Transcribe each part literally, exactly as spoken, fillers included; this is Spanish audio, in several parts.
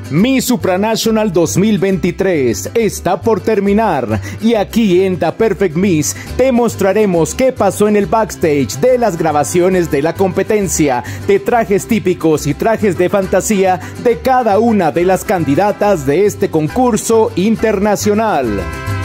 Miss Supranational dos mil veintitrés está por terminar y aquí en The Perfect Miss te mostraremos qué pasó en el backstage de las grabaciones de la competencia, de trajes típicos y trajes de fantasía de cada una de las candidatas de este concurso internacional.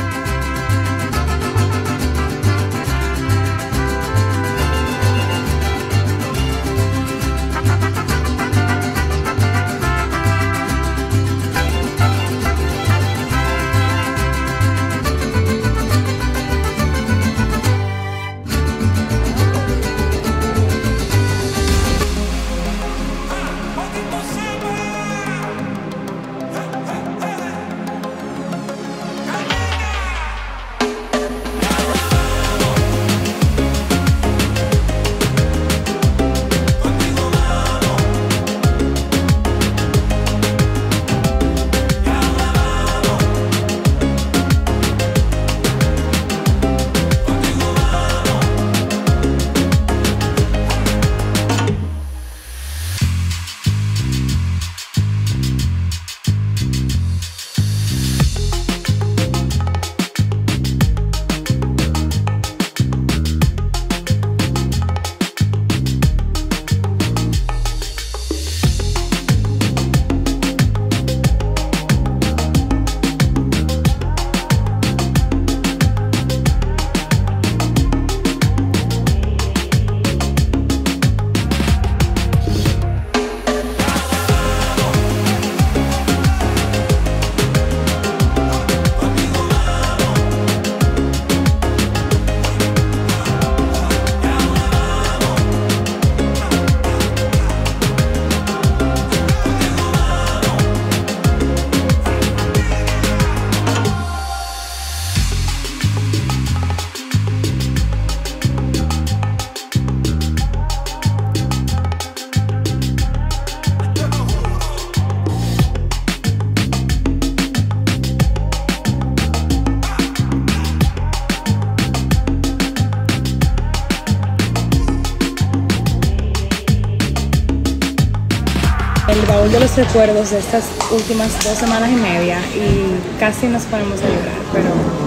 El baúl de los recuerdos de estas últimas dos semanas y media y casi nos ponemos a llorar, pero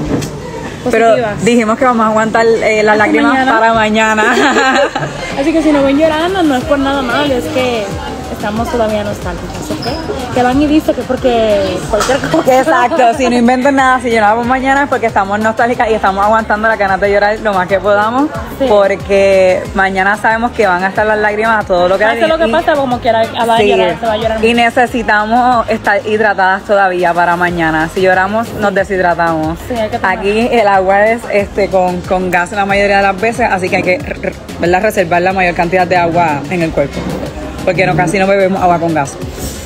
positivas. Pero dijimos que vamos a aguantar eh, las Hasta lágrimas mañana. para mañana. Así que si nos ven llorando no es por nada malo, es que estamos todavía nostálgicas, ¿ok? Que van y dicen que porque cualquier cosa. Exacto, si no inventen nada, si lloramos mañana es porque estamos nostálgicas y estamos aguantando la ganas de llorar lo más que podamos, sí. Porque mañana sabemos que van a estar las lágrimas a todo lo que hay. Pase lo que pasa, como quiera, va a sí. llorar, se va a llorar mucho. Y necesitamos estar hidratadas todavía para mañana. Si lloramos, nos deshidratamos. Sí, hay que tomar. Aquí el agua es este con, con gas la mayoría de las veces, así que hay que ¿verdad? reservar la mayor cantidad de agua en el cuerpo, porque no, casi no bebemos agua con gas.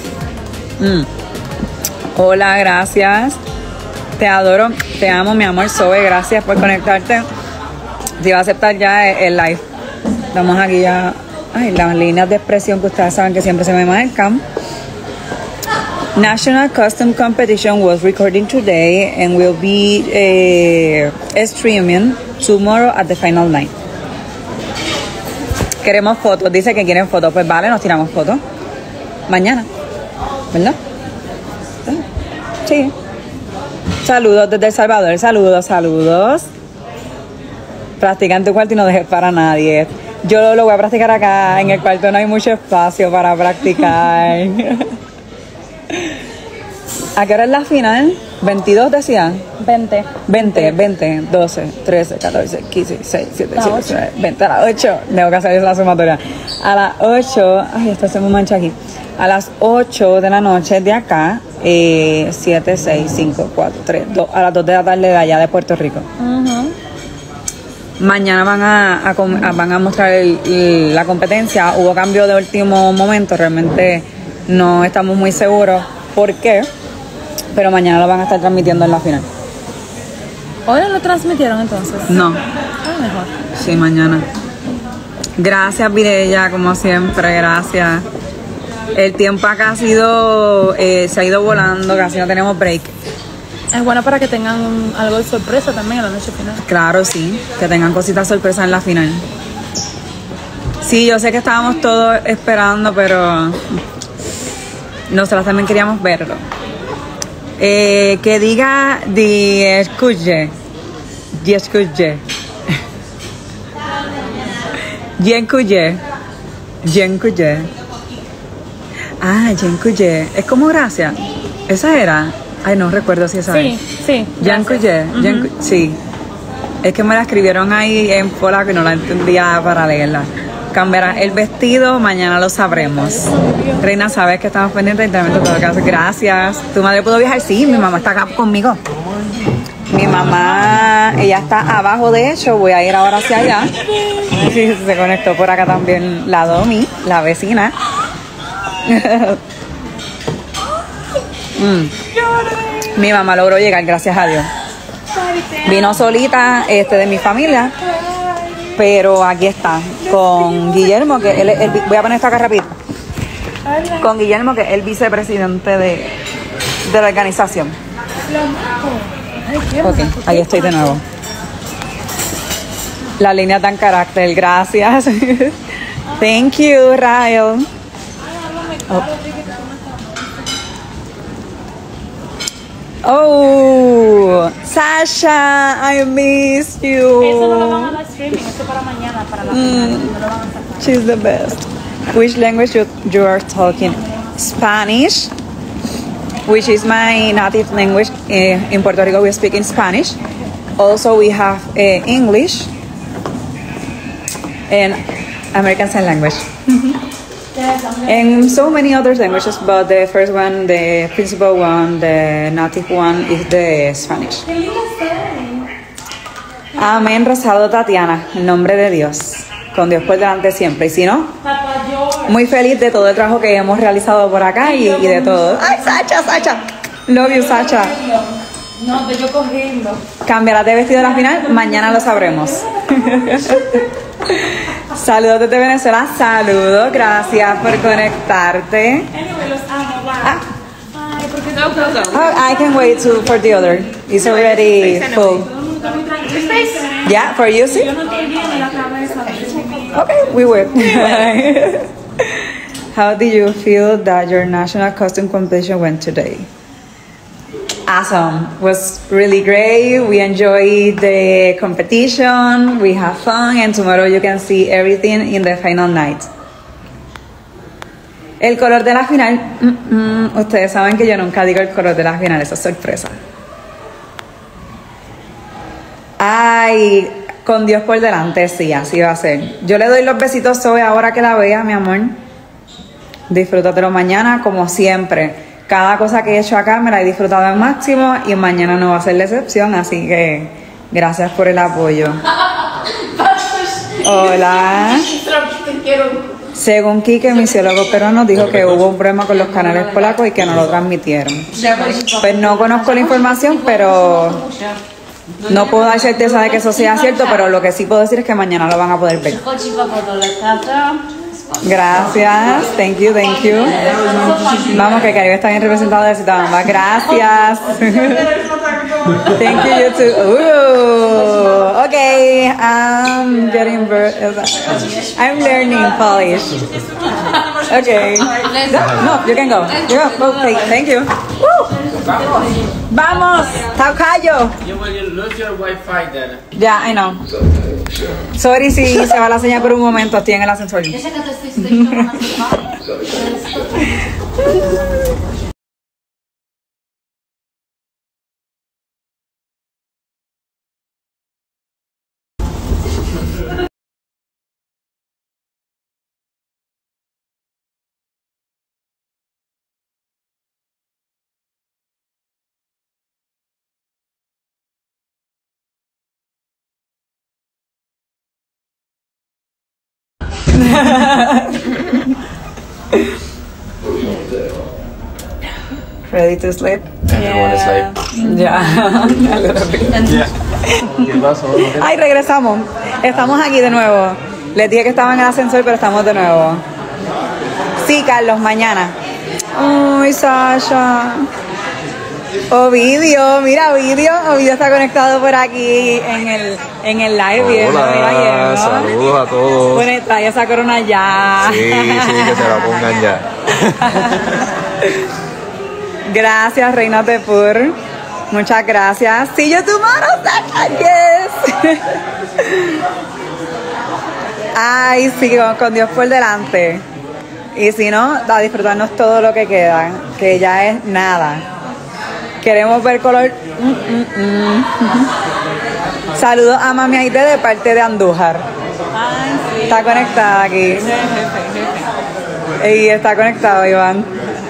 Mm. Hola, gracias. Te adoro, te amo, mi amor. Zoe, gracias por conectarte. Te iba a aceptar ya el live. Estamos aquí ya. Ay, las líneas de expresión que ustedes saben que siempre se me marcan. National Custom Competition was recording today and will be uh, streaming tomorrow at the final night. Queremos fotos, dice que quieren fotos. Pues vale, nos tiramos fotos mañana, ¿verdad? Sí. Saludos desde El Salvador, saludos, saludos. Practica en tu cuarto y no dejes para nadie. Yo lo, lo voy a practicar acá, en el cuarto no hay mucho espacio para practicar. ¿A qué hora es la final? ¿veintidós decían? veinte. veinte, veinte, doce, trece, catorce, quince, dieciséis, diecisiete, dieciocho, diecinueve, veinte, a las ocho. Tengo que hacer la sumatoria. A las ocho, ay, esto se me mancha aquí. A las ocho de la noche de acá, eh, siete, seis, cinco, cuatro, tres, dos, a las dos de la tarde de allá de Puerto Rico. Uh-huh. Mañana van a, a, a, van a mostrar el, el, la competencia. Hubo cambio de último momento, realmente no estamos muy seguros por qué, pero mañana lo van a estar transmitiendo en la final. ¿Hoy lo transmitieron entonces? No. Ah, mejor. Sí, mañana. Gracias, Virella, como siempre, gracias. El tiempo acá ha sido, eh, se ha ido volando, casi no tenemos break. Es bueno para que tengan un, algo de sorpresa también en la noche final. Claro, sí, que tengan cositas sorpresas en la final. Sí, yo sé que estábamos todos esperando, pero nosotros también queríamos verlo. Eh, que diga di escuche, di escuche, Jenkuye, Jenkuye. Ah, Jenkuye. Es como gracias. Esa era. Ay, no recuerdo si esa Sí, es. sí. Jenkuye, Jenku- sí. Es que me la escribieron ahí en polaco y no la entendía para leerla. Cambiará el vestido, mañana lo sabremos. Reina, sabes que estamos pendientes de todo lo que haces. Gracias. ¿Tu madre pudo viajar? Sí, mi mamá está acá conmigo. Mi mamá, ella está abajo, de hecho, voy a ir ahora hacia allá. Sí, se conectó por acá también la Domi, la vecina. mm. Mi mamá logró llegar, gracias a Dios. Vino solita este, de mi familia, pero aquí está, con Guillermo, que él, él, voy a poner esto acá rápido. Con Guillermo, que es el vicepresidente de, de la organización. Ok, ahí estoy de nuevo. La línea tan carácter, gracias. Thank you, Rael. Oh. Oh, Sasha, I miss you. Eso no lo van a dar streaming, eso para mañana, para la final. No lo van a sacar. She's the best. Which language you, you are talking? Spanish, which is my native language. Uh, in Puerto Rico, we speak in Spanish. Also, we have uh, English and American Sign Language. And so many other languages, but the first one, the principal one, the native one, is the Spanish. Amén, Rosado Tatiana, en nombre de Dios, con Dios por delante siempre. Y si no, muy feliz de todo el trabajo que hemos realizado por acá y, y de todo. ¡Ay, Sacha, Sacha! Love you, Sacha. No, estoy yo cogiendo. Cambiarás de vestido a la final, mañana lo sabremos. Saludos desde Venezuela, saludos, gracias por conectarte. Anyway, los amo, bye. Ah. Ay, porque tengo que Oh, I can wait to, for the other. It's already full. Yeah, for you, sí? Yo no estoy bien en la cabeza. Okay, we will. How did you feel that your national costume competition went today? Awesome. It was really great. We enjoyed the competition. We have fun, and tomorrow you can see everything in the final night. El color de la final, mm, mm, ustedes saben que yo nunca digo el color de la final, esa es sorpresa. Ay, con Dios por delante, sí, así va a ser. Yo le doy los besitos Zoe ahora que la vea, mi amor. Disfrútatelo mañana, como siempre. Cada cosa que he hecho acá me la he disfrutado al máximo y mañana no va a ser la excepción, así que gracias por el apoyo. Hola. Según Quique, misiólogo peruano, dijo que hubo un problema con los canales polacos y que no lo transmitieron. Pues no conozco la información, pero no puedo dar certeza de que eso sea cierto, pero lo que sí puedo decir es que mañana lo van a poder ver. Gracias, thank you, thank you. Vamos, que Caribe está bien representado de Ciudadanos. Gracias. Thank you, you too. Ooh, okay, I'm getting bird. I'm learning Polish. Okay. No, no, you can go. You go. Okay, thank you. Woo. Vamos, Taucayo. You will lose your Wi-Fi then. Yeah, I know. Sorry si se va la señal por un momento, estoy en el ascensor. Ready to sleep? Everyone is like, Ya. ¿qué pasó? Ay, regresamos. Estamos aquí de nuevo. Les dije que estaba en el ascensor, pero estamos de nuevo. Sí, Carlos, mañana. Ay, Sasha. Ovidio, mira, Ovidio. Ovidio está conectado por aquí en el, en el live. Viendo, mira, Hola, viendo. saludos a todos. Bueno, trae esa corona ya. Sí, sí, que se la pongan ya. Gracias, Reina Tepur. Muchas gracias. See you tomorrow, yes. Ay, sí, con, con Dios por delante. Y si no, a disfrutarnos todo lo que queda, que ya es nada. Queremos ver color. Mm, mm, mm. Saludos a Mami Aide de parte de Andújar. Ay, sí. Está conectada aquí. Jefe, jefe. Y está conectado, Iván.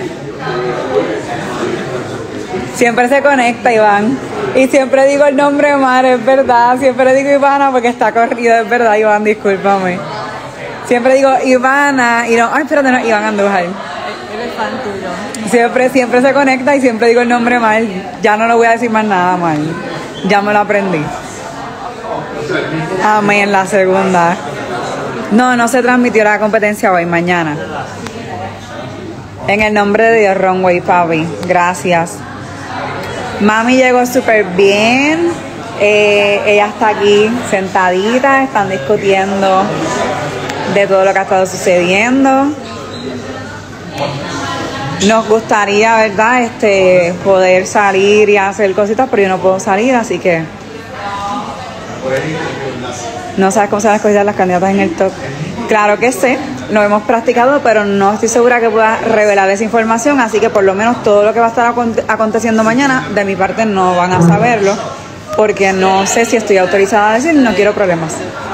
Siempre se conecta, Iván. Y siempre digo el nombre mal, es verdad. Siempre digo Ivana porque está corrido, es verdad, Iván, discúlpame. Siempre digo Ivana y no, ay, espérate, no, Iván Andújar. Él es fan tuyo. Siempre, siempre se conecta y siempre digo el nombre mal. Ya no le voy a decir más nada mal. Ya me lo aprendí. Amén, la segunda. No, no se transmitió la competencia hoy, mañana. En el nombre de Dios, Runway, papi. Gracias. Mami llegó súper bien. Eh, ella está aquí sentadita. Están discutiendo de todo lo que ha estado sucediendo. Nos gustaría, ¿verdad? Este, poder salir y hacer cositas, pero yo no puedo salir, así que no sabes cómo se van a escoger las candidatas en el top. Claro que sé, lo hemos practicado, pero no estoy segura que pueda revelar esa información, así que por lo menos todo lo que va a estar acont- aconteciendo mañana, de mi parte no van a saberlo, porque no sé si estoy autorizada a decir, no quiero problemas.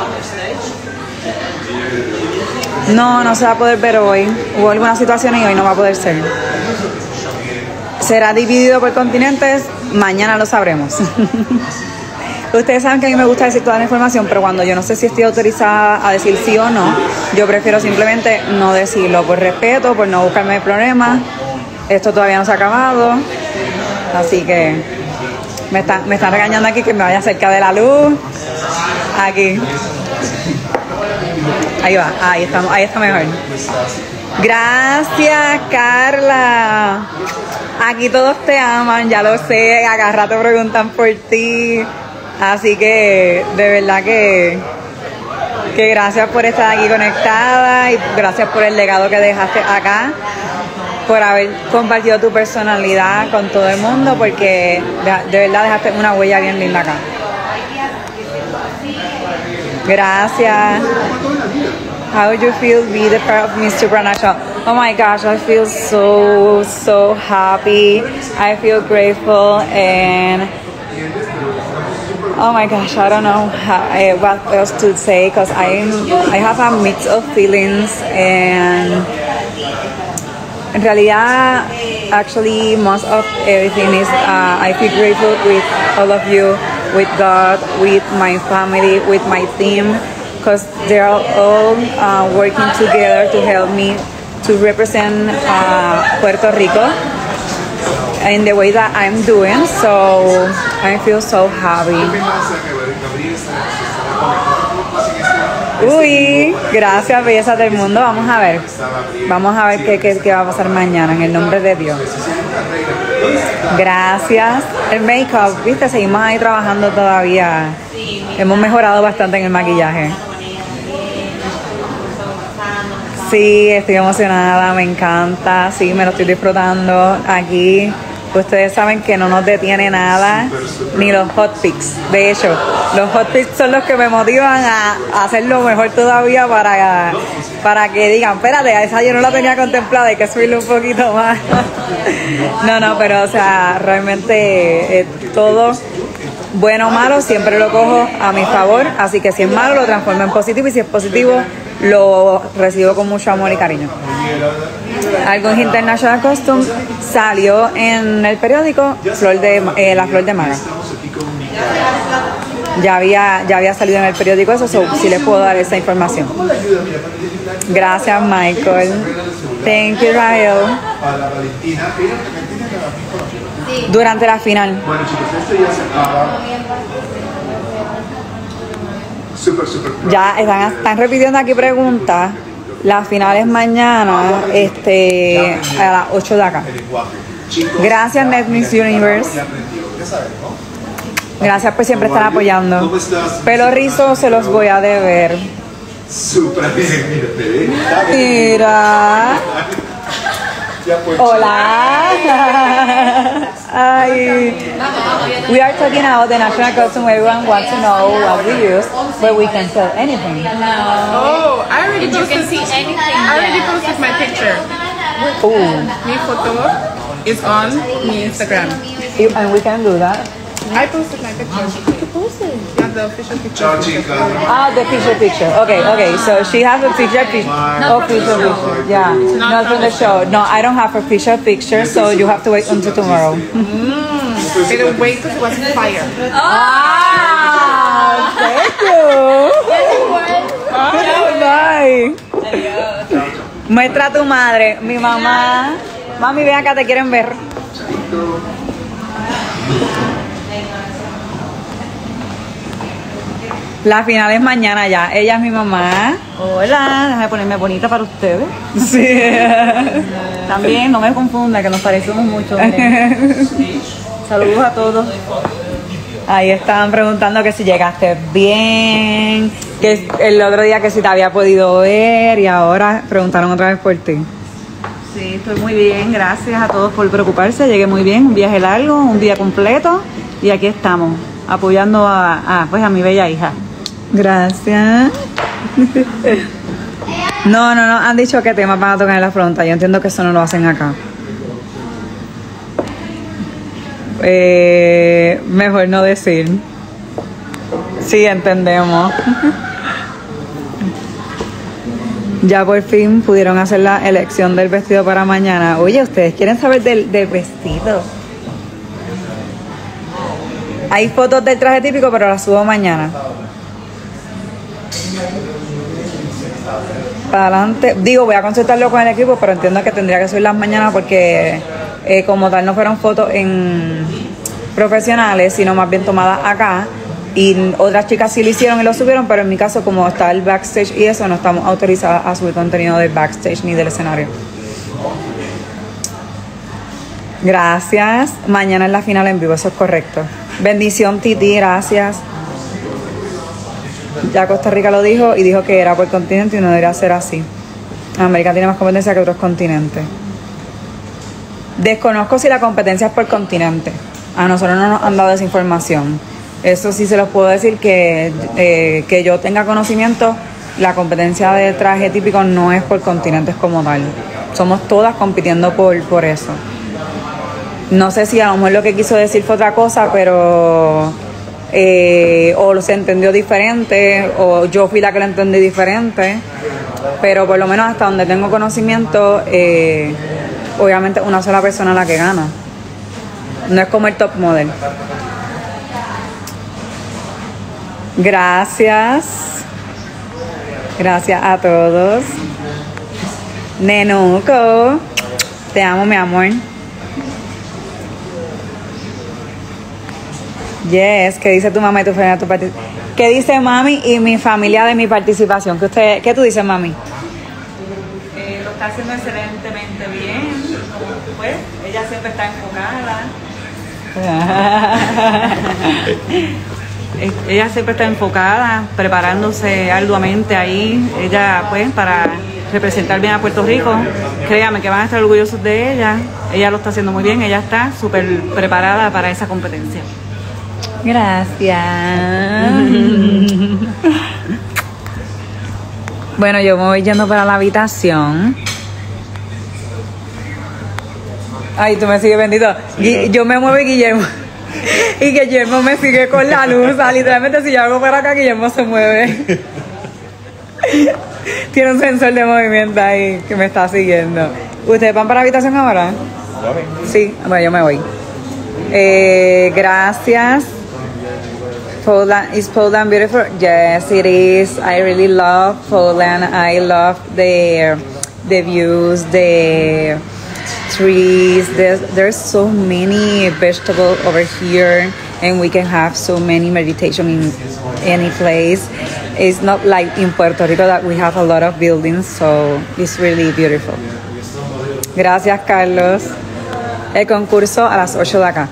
No, no se va a poder ver hoy. Hubo algunas situaciones y hoy no va a poder ser. Será dividido por continentes, mañana lo sabremos. Ustedes saben que a mí me gusta decir toda la información, pero cuando yo no sé si estoy autorizada a decir sí o no, yo prefiero simplemente no decirlo, por respeto, por no buscarme problemas. Esto todavía no se ha acabado, así que me están, me están regañando aquí que me vaya cerca de la luz. Aquí. Ahí va, ahí estamos, ahí está mejor. Gracias, Carla. Aquí todos te aman, ya lo sé, a cada rato preguntan por ti. Así que de verdad que, que gracias por estar aquí conectada y gracias por el legado que dejaste acá, por haber compartido tu personalidad con todo el mundo, porque de, de verdad dejaste una huella bien linda acá. Gracias. How would you feel be the part of Miss Supranational? Oh my gosh, I feel so, so happy. I feel grateful and oh my gosh, I don't know how, uh, what else to say because I I have a mix of feelings and in realidad, actually, most of everything is uh, I feel grateful with all of you, with God, with my family, with my team, because they're all uh, working together to help me to represent uh, Puerto Rico in the way that I'm doing. So I feel so happy. Uy, gracias, belleza del mundo. Vamos a ver. Vamos a ver qué, qué, qué va a pasar mañana, en el nombre de Dios. Gracias. El make-up, viste, seguimos ahí trabajando todavía. Hemos mejorado bastante en el maquillaje. Sí, estoy emocionada, me encanta. Sí, me lo estoy disfrutando aquí. Ustedes saben que no nos detiene nada, ni los hot picks. De hecho, los hot picks son los que me motivan a, a hacerlo mejor todavía para, para que digan, espérate, esa yo no la tenía contemplada, hay que subirle un poquito más. No, no, pero o sea, realmente eh, todo bueno o malo siempre lo cojo a mi favor, así que si es malo lo transformo en positivo y si es positivo lo recibo con mucho amor y cariño. Algún International Costume salió en el periódico Flor de, eh, La Flor de Maga. Ya había, ya había salido en el periódico eso, so, sí les puedo dar esa información. Gracias, Michael. Thank you, Rael. Durante la final. Ya están, están repitiendo aquí preguntas. La final es mañana, este, a las ocho de acá. Gracias, Net Miss Universe. Gracias por siempre estar apoyando. Pelo rizo se los voy a deber. Mira. Hola. Ay. We are talking about the national costume. Everyone wants to know what we use, but we can tell anything. Oh, I already If you posted. can see anything. I already yeah. posted my picture. Ooh. My photo is on my Instagram. You- And we can do that. I posted my picture. Yeah, the official picture. Ah, the picture picture. Okay, okay. So she has a picture picture. Official picture. Yeah. Not from the show. No, I don't have a picture picture, so you have to wait until tomorrow. Pero wait because it was fire. Ah, thank you. Bye. Muestra a tu madre. Mi mamá. Mami, ven acá, te quieren ver. La final es mañana ya. Ella es mi mamá. Hola, déjame ponerme bonita para ustedes. Sí. También, no me confunda, que nos parecemos mucho. Saludos a todos. Ahí estaban preguntando que si llegaste bien, que el otro día que si te había podido ver y ahora preguntaron otra vez por ti. Sí, estoy muy bien, gracias a todos por preocuparse, llegué muy bien, un viaje largo, un día completo y aquí estamos, apoyando a, a, pues a mi bella hija. Gracias. No, no, no, han dicho qué temas van a tocar en la fronta, yo entiendo que eso no lo hacen acá. Eh, mejor no decir. Sí, entendemos. Ya por fin pudieron hacer la elección del vestido para mañana. Oye, ¿ustedes quieren saber del, del vestido? Hay fotos del traje típico, pero las subo mañana. Para adelante. Digo, voy a consultarlo con el equipo, pero entiendo que tendría que subir las mañanas porque eh, como tal no fueron fotos en profesionales, sino más bien tomadas acá. Y otras chicas sí lo hicieron y lo subieron, pero en mi caso, como está el backstage y eso, no estamos autorizadas a subir contenido del backstage ni del escenario. Gracias. Mañana es la final en vivo, eso es correcto. Bendición, Titi, gracias. Ya Costa Rica lo dijo y dijo que era por continente y no debería ser así. América tiene más competencia que otros continentes. Desconozco si la competencia es por continente. A nosotros no nos han dado esa información. Eso sí se los puedo decir que, eh, que yo tenga conocimiento, la competencia de traje típico no es por continentes como tal. Somos todas compitiendo por, por eso. No sé si a lo mejor lo que quiso decir fue otra cosa, pero eh, o se entendió diferente, o yo fui la que lo entendí diferente, pero por lo menos hasta donde tengo conocimiento, eh, obviamente una sola persona la que gana. No es como el top model. Gracias. Gracias a todos. Nenuco. Te amo, mi amor. Yes. ¿Qué dice tu mamá y tu familia? Tu partic- ¿Qué dice mami y mi familia de mi participación? ¿Qué, usted, ¿qué tú dices, mami? Eh, lo está haciendo excelentemente bien. Pues, ella siempre está enfocada. Ella siempre está enfocada, preparándose arduamente ahí, ella pues para representar bien a Puerto Rico. Créanme que van a estar orgullosos de ella, ella lo está haciendo muy bien, ella está súper preparada para esa competencia. Gracias. Bueno, yo me voy yendo para la habitación. Ay, tú me sigues, bendito. Gui- yo me muevo y Guillermo. Y Guillermo me sigue con la luz. O sea, literalmente si yo hago para acá, Guillermo se mueve. Tiene un sensor de movimiento ahí que me está siguiendo. ¿Ustedes van para la habitación ahora? Sí, bueno, yo me voy. Eh, gracias. Poland, is Poland beautiful? Yes, it is. I really love Poland. I love the the views, the trees. There's, there's so many vegetables over here, and we can have so many meditation in any place. It's not like in Puerto Rico that we have a lot of buildings, so it's really beautiful. Gracias, Carlos. El concurso a las ocho de acá.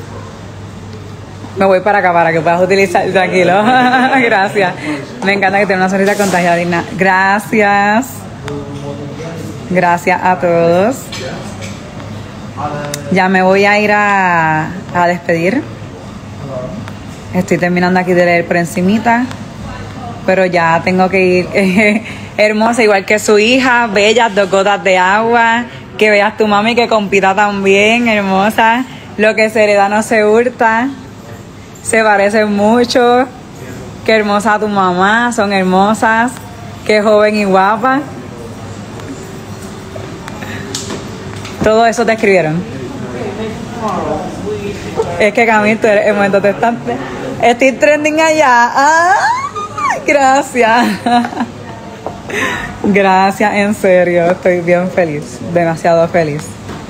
Me voy para acá para que puedas utilizar, tranquilo. Gracias. Me encanta que tenga una sonrisa contagiada, digna. Gracias. Gracias a todos. ya me voy a ir a, a despedir. Estoy terminando aquí de leer por encimita, pero ya tengo que ir. Eh, hermosa, igual que su hija, bella, dos gotas de agua. Que veas tu mami que compita también, hermosa. Lo que se hereda no se hurta. Se parecen mucho. Qué hermosa tu mamá, son hermosas. Qué joven y guapa. Todo eso te escribieron. Es que Camil, tú eres el momento testante. Estoy trending allá. ¡Ay! Gracias. Gracias, en serio. Estoy bien feliz. Demasiado feliz.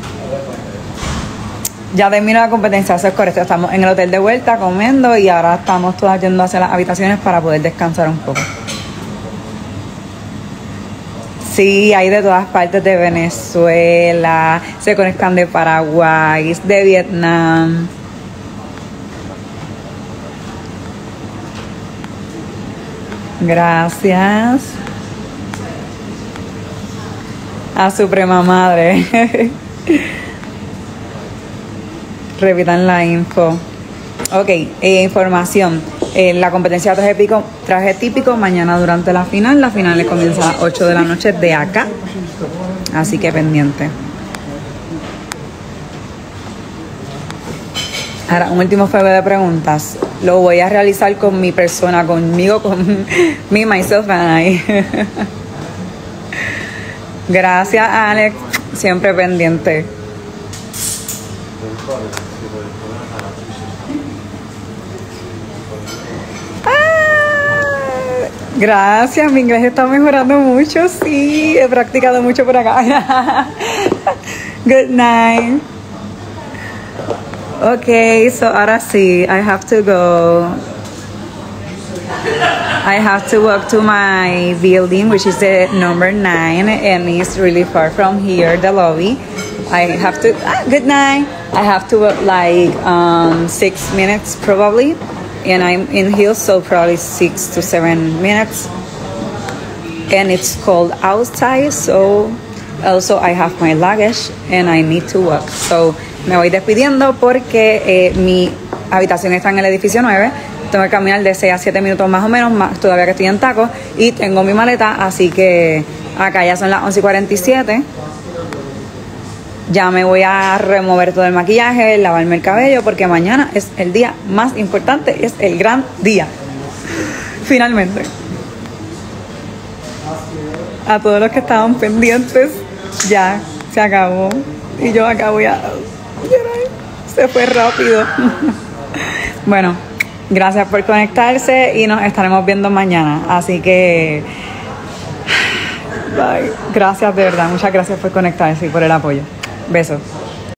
Ya terminó la competencia, eso es correcto. Estamos en el hotel de vuelta comiendo y ahora estamos todas yendo hacia las habitaciones para poder descansar un poco. Sí, hay de todas partes de Venezuela, se conectan de Paraguay, de Vietnam. Gracias. A Suprema Madre. Repitan la info. Ok, eh, información. Eh, la competencia traje típico, traje típico mañana durante la final. La final comienza a las ocho de la noche de acá. Así que pendiente. Ahora, un último juego de preguntas. Lo voy a realizar con mi persona, conmigo, con me, myself and I. Gracias, Alex. Siempre pendiente. Gracias, mi inglés está mejorando mucho, sí, he practicado mucho por acá. Good night. Okay, so ahora sí, I have to go. I have to walk to my building, which is the number nine, and it's really far from here, the lobby. I have to, ah, good night. I have to walk like um, six minutes probably. And I'm in Hills, so probably six to seven minutes. And it's cold outside, so also I have my luggage and I need to walk. So me voy despidiendo porque eh, mi habitación está en el edificio nueve. Tengo que caminar de seis a siete minutos más o menos, más, todavía que estoy en tacos. Y tengo mi maleta, así que acá ya son las once y cuarenta y siete. Ya me voy a remover todo el maquillaje, lavarme el cabello, porque mañana es el día más importante, es el gran día. Finalmente. A todos los que estaban pendientes, ya se acabó. Y yo acá voy a llorar. Se fue rápido. Bueno, gracias por conectarse y nos estaremos viendo mañana. Así que, bye. Gracias de verdad, muchas gracias por conectarse y por el apoyo. Besos.